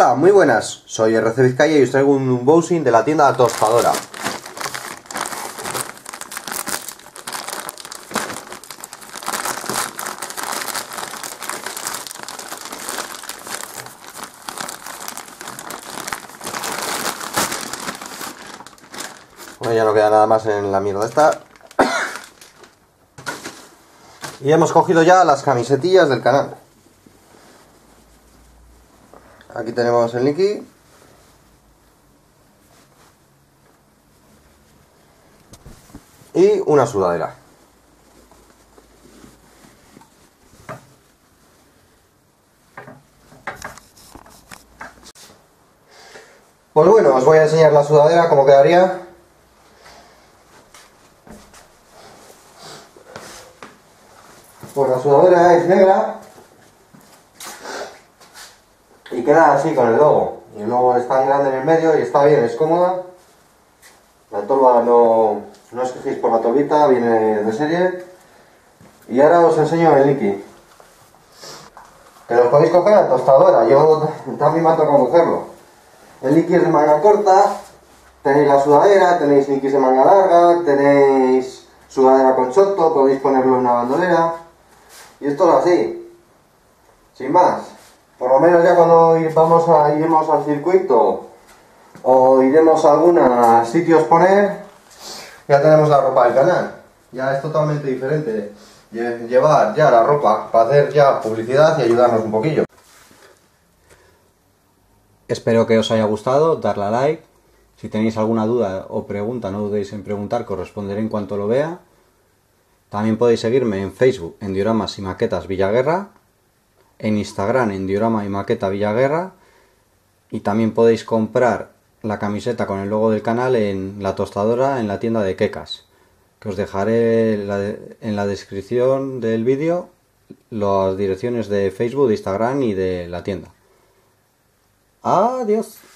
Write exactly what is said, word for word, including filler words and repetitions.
Hola, muy buenas, soy R C Vizcaya y os traigo un unboxing de la tienda Tostadora. Bueno, ya no queda nada más en la mierda esta. Y hemos cogido ya las camisetillas del canal. Aquí tenemos el Nicky. Y una sudadera. Pues bueno, os voy a enseñar la sudadera, cómo quedaría. Pues la sudadera es negra y queda así con el logo. Y el logo está grande en el medio y está bien, es cómoda. La tolva no, no os quejéis por la tolvita, viene de serie. Y ahora os enseño el Nicky. Que los podéis coger a Tostadora, yo también me ha tocado cogerlo. El Nicky es de manga corta, tenéis la sudadera, tenéis Nickys de manga larga, tenéis sudadera con choto, podéis ponerlo en una bandolera. Y esto es así, sin más. Por lo menos ya cuando vamos a, iremos al circuito o iremos a algunos sitios poner, ya tenemos la ropa del canal. Ya es totalmente diferente llevar ya la ropa para hacer ya publicidad y ayudarnos un poquillo. Espero que os haya gustado, darle a like. Si tenéis alguna duda o pregunta, no dudéis en preguntar, que os responderé en cuanto lo vea. También podéis seguirme en Facebook, en Dioramas y Maquetas Villaguerra, en Instagram, en Diorama y Maqueta Villaguerra, y también podéis comprar la camiseta con el logo del canal en La Tostadora, en la tienda de Quecas, que os dejaré en la descripción del vídeo las direcciones de Facebook, de Instagram y de la tienda. Adiós.